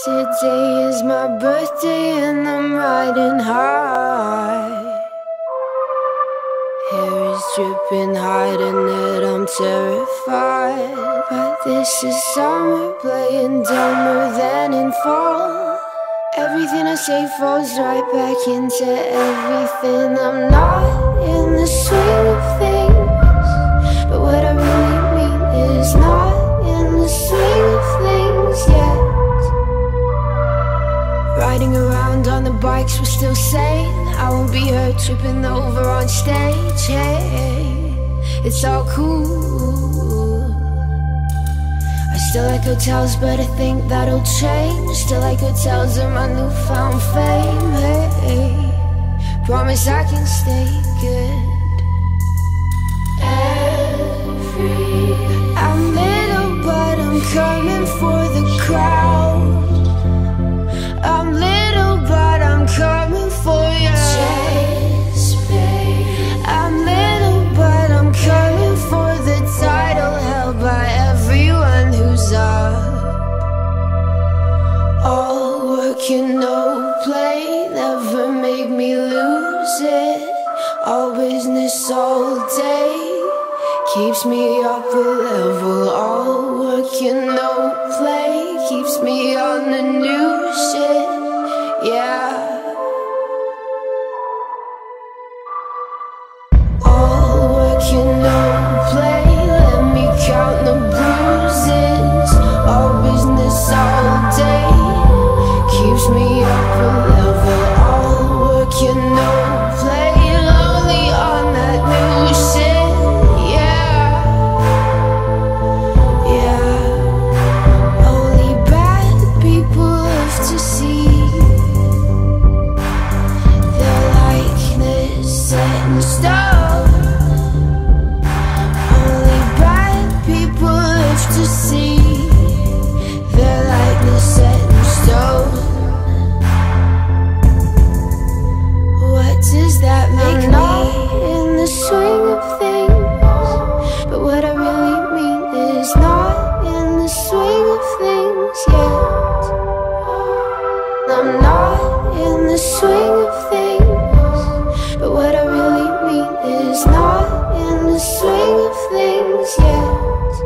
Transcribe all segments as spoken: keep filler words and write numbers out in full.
Today is my birthday and I'm riding high. Hair is dripping, hiding it, I'm terrified. But this is summer, playing dumber than in fall. Everything I say falls right back into everything. I'm not in the swing of things, but what I really mean is not in the swing of things yet. Riding around on the bikes, we're still sane. I won't be hurt tripping over on stage. Hey, it's all cool. I still like hotels, but I think that'll change. Still like hotels are my newfound fame. Hey, promise I can stay good. Every I'm little, but I'm coming for the crowd. I'm little, but I'm coming for you. I'm little, but I'm coming for the title held by everyone who's up. All work and no play never make me lose it. All business all day keeps me up a level. All work and no play keeps me on the new shit, yeah. All work and no play, let me count the bruises. All business all day keeps me up a level. All work and no play, lonely on that new shit. I'm not in the swing of things, but what I really mean is not in the swing of things yet.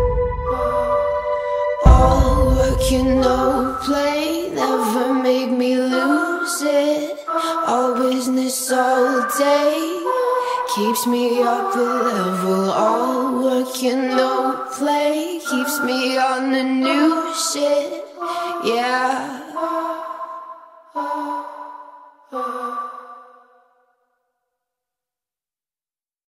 All work and no play never made me lose it. All business all day keeps me up a level. All work and no play keeps me on the new shit, yeah. Oh, oh, oh.